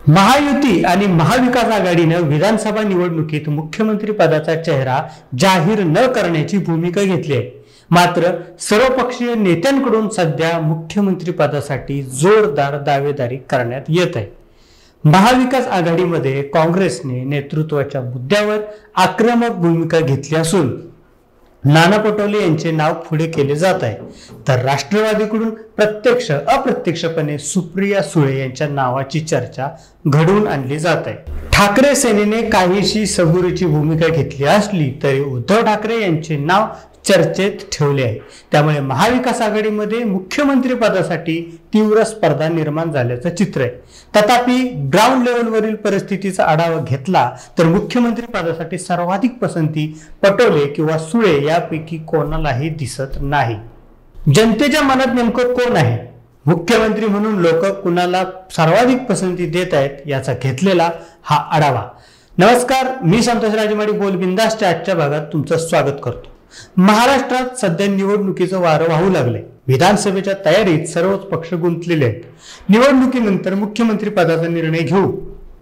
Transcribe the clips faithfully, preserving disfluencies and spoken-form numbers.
महायुती आणि महाविकास आघाडीने विधानसभा निवडणुकीत मुख्यमंत्री पदाचा चेहरा जाहीर न करण्याची भूमिका घेतली आहे। मात्र सर्वपक्षीय नेत्यांकडून सध्या मुख्यमंत्री पदासाठी जोरदार दावेदारी करण्यात येत आहे। महाविकास आघाडीमध्ये काँग्रेसने नेतृत्वाच्या मुद्द्यावर आक्रमक भूमिका घेतली असून नाना पटोले यांचे नाव पुढे केले जात आहे, तर राष्ट्रवादीकडून प्रत्यक्ष अप्रत्यक्षपणे सुप्रिया सुळे यांच्या नावाची चर्चा घडवून आणली जात आहे। ठाकरे सेनेने काहीशी सबुरीची भूमिका घेतली असली तरी उद्धव ठाकरे यांचे नाव चर्चेत ठेवले आहे। त्यामुळे महाविकास आघाडीमध्ये मुख्यमंत्री पदासाठी तीव्र स्पर्धा निर्माण झाल्याचं चित्र आहे। तथापि ग्राउंड लेवलवरील परिस्थितीचा आढावा घेतला तर मुख्यमंत्री पदासाठी सर्वाधिक पसंती पटोले किंवा सुळे यापैकी कोणालाही दिसत नाही। जनतेच्या मनात नेमकं कोण आहे, मुख्यमंत्री म्हणून लोक कुणाला सर्वाधिक पसंती देत आहेत याचा घेतलेला हा आढावा। नमस्कार, मी संतोष राजमाडी बोल बिंदासच्या आजच्या भागात तुमचं स्वागत करतो। महाराष्ट्रात सध्या निवडणुकीचं वारं वाहू लागले। विधानसभेच्या तयारीत सर्वच पक्ष गुंतलेले आहेत। निवडणुकीनंतर मुख्यमंत्री पदाचा निर्णय घेऊ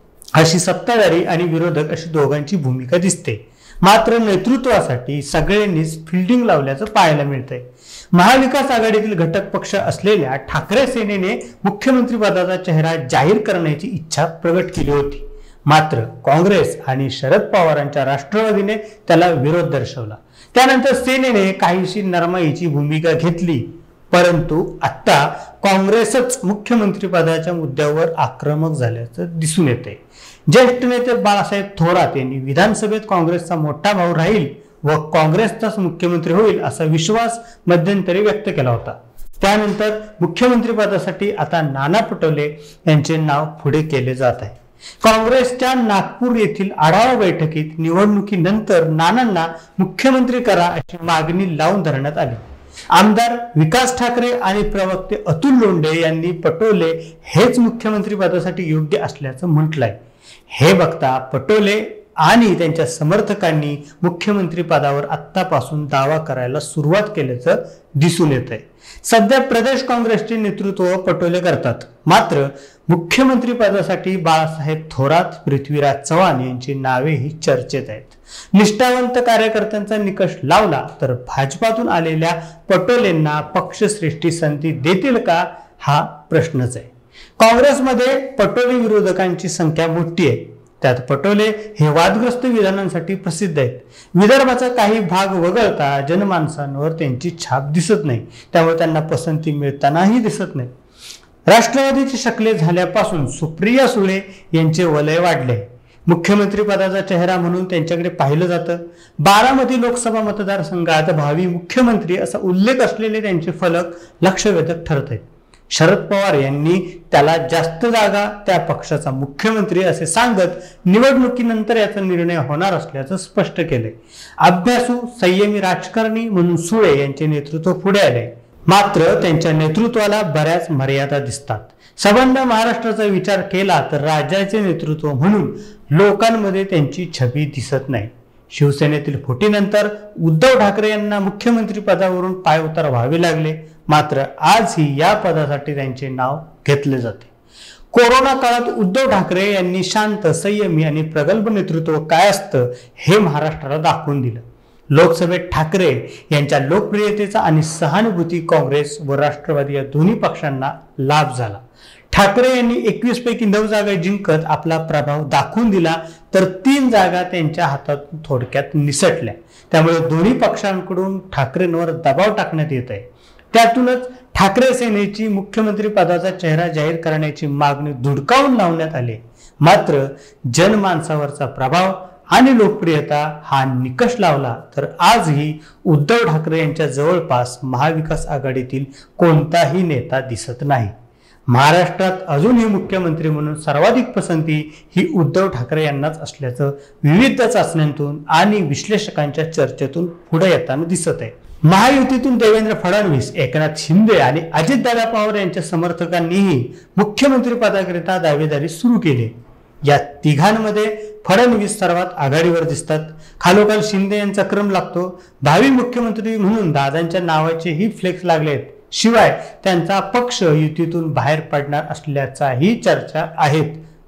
अशी सत्ताधारी आणि विरोधक अशी दोघांची भूमिका दिसते। मात्र नेतृत्वासाठी सगळ्यांनीच फिल्डिंग लावल्याचं पाहायला मिळतंय। महाविकास आघाडीतील घटक पक्ष असलेल्या ठाकरे सेनेने मुख्यमंत्री पदाचा चेहरा जाहीर करण्याची इच्छा प्रकट केली होती। मात्र काँग्रेस आणि शरद पवारांच्या राष्ट्रवादीने त्याला विरोध दर्शवला। त्यानंतर सेनेने काहीशी नरमाईची भूमिका घेतली, परंतु आता काँग्रेसच मुख्यमंत्री पदाच्या मुद्द्यावर आक्रमक झाल्याचं दिसून येते। ज्येष्ठ नेते बाळासाहेब थोरात यांनी विधानसभेत काँग्रेसचा मोठा भाऊ राहील व काँग्रेसचाच मुख्यमंत्री होईल असा विश्वास मध्यंतरी व्यक्त केला होता। त्यानंतर मुख्यमंत्री पदासाठी आता नाना पटोले यांचे नाव पुढे केले जात आहे। काँग्रेसच्या नागपूर येथील आढावा बैठकीत निवडणुकीनंतर नानांना मुख्यमंत्री करा अशी मागणी लावून धरण्यात आली। आमदार विकास ठाकरे आणि प्रवक्ते अतुल लोंढे यांनी पटोले हेच मुख्यमंत्री पदासाठी योग्य असल्याचं म्हटलंय। हे बघता पटोले आणि त्यांच्या समर्थकांनी मुख्यमंत्री पदावर आत्तापासून दावा करायला सुरुवात केल्याचं दिसून येत आहे। सध्या प्रदेश काँग्रेसचे नेतृत्व पटोले करतात, मात्र मुख्यमंत्री पदासाठी बाळासाहेब थोरात, पृथ्वीराज चव्हाण यांची नावेही चर्चेत आहेत। निष्ठावंत कार्यकर्त्यांचा निकष लावला तर भाजपातून आलेल्या पटोलेंना पक्षश्रेष्ठी संधी देतील का हा प्रश्नच आहे। काँग्रेसमध्ये पटोले विरोधकांची संख्या मोठी आहे। त्यात पटोले हे वादग्रस्त विधानांसाठी प्रसिद्ध आहेत। विदर्भाचा काही भाग वगळता जनमानसांवर त्यांची छाप दिसत नाही, त्यामुळे त्यांना पसंती मिळतानाही दिसत नाही। राष्ट्रवादीचे शकले झाल्यापासून सुप्रिया सुळे यांचे वलय वाढले। मुख्यमंत्री पदाचा चेहरा म्हणून त्यांच्याकडे पाहिलं जातं। बारामती लोकसभा मतदारसंघात भावी मुख्यमंत्री असा उल्लेख असलेले त्यांचे फलक लक्षवेधक ठरत आहेत। शरद पवार यांनी त्याला जास्त जागा त्या पक्षाचा मुख्यमंत्री असे सांगत निवडणुकीनंतर याचा निर्णय होणार असल्याचं स्पष्ट केले। अभ्यासू संयमी राजकारणी म्हणून सुळे यांचे नेतृत्व पुढे आले, मात्र त्यांच्या नेतृत्वाला बऱ्याच मर्यादा दिसतात। संबंध महाराष्ट्राचा विचार केला तर राज्याचे नेतृत्व म्हणून लोकांमध्ये त्यांची छबी दिसत नाही। शिवसेनेतील फुटीनंतर उद्धव ठाकरे यांना मुख्यमंत्री पदावरून पायउतार व्हावे लागले, मात्र आजही या पदासाठी त्यांचे नाव घेतले जाते। कोरोना काळात उद्धव ठाकरे यांनी शांत, संयमी आणि प्रगल्भ नेतृत्व काय असतं हे महाराष्ट्राला दाखवून दिलं। लोकसभेत ठाकरे यांच्या लोकप्रियतेचा आणि सहानुभूती काँग्रेस व राष्ट्रवादी या दोन्ही पक्षांना लाभ झाला। ठाकरे यांनी एकवीस पैकी नऊ जागा जिंकत आपला प्रभाव दाखवून दिला, तर तीन जागा त्यांच्या हातातून थोडक्यात निसटल्या। त्यामुळे दोन्ही पक्षांकडून ठाकरेंवर दबाव टाकण्यात येत आहे। त्यातूनच ठाकरे सेनेची मुख्यमंत्री पदाचा चेहरा जाहीर करण्याची मागणी धुडकावून लावण्यात आली। मात्र जनमानसावरचा प्रभाव आणि लोकप्रियता हा निकष लावला तर आजही उद्धव ठाकरे यांच्या जवळपास महाविकास आघाडीतील कोणताही नेता दिसत नाही। महाराष्ट्रात अजूनही मुख्यमंत्री म्हणून सर्वाधिक पसंती ही उद्धव ठाकरे यांनाच असल्याचं विविध चाचण्यांतून आणि विश्लेषकांच्या चर्चेतून पुढे येताना दिसत आहे। महायुतीतून देवेंद्र फडणवीस, एकनाथ शिंदे आणि अजितदादा पवार यांच्या समर्थकांनीही मुख्यमंत्री पदाकरिता दावेदारी सुरू केली। या तिघांमध्ये फडणवीस सर्वात आघाडीवर दिसतात। खालोखाल शिंदे यांचा क्रम लागतो। भावी मुख्यमंत्री म्हणून दादांच्या नावाचेही फ्लेक्स लागले आहेत। शिवाय त्यांचा पक्ष युतीतून बाहेर पडणार असल्याचाही चर्चा आहेत।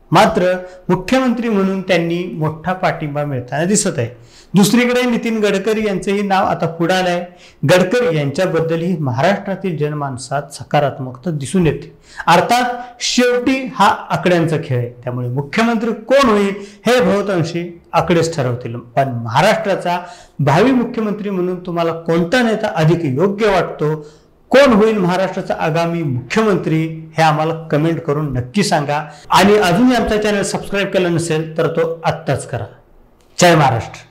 मात्र मुख्यमंत्री म्हणून त्यांनी मोठा पाठिंबा मिळताना दिसत आहे. दुसरीकडे नितीन गडकरी यांचंही नाव आता पुढे आलंय. गडकरी यांच्याबद्दलही महाराष्ट्रातील जनमानसात सकारात्मकता दिसून येते. अर्थात शेवटी हा आकड्यांचा खेळ आहे, त्यामुळे मुख्यमंत्री कोण होईल हे बहुतांशी आकडेच ठरवतील. पण महाराष्ट्राचा भावी मुख्यमंत्री म्हणून तुम्हाला कोणता नेता अधिक योग्य वाटतो, कोण होईल महाराष्ट्राचा आगामी मुख्यमंत्री, हे आम्हाला कमेंट करून नक्की सांगा. आणि अजूनही आमचा चॅनल सबस्क्राईब केला नसेल तर तो आत्ताच करा. जय महाराष्ट्र.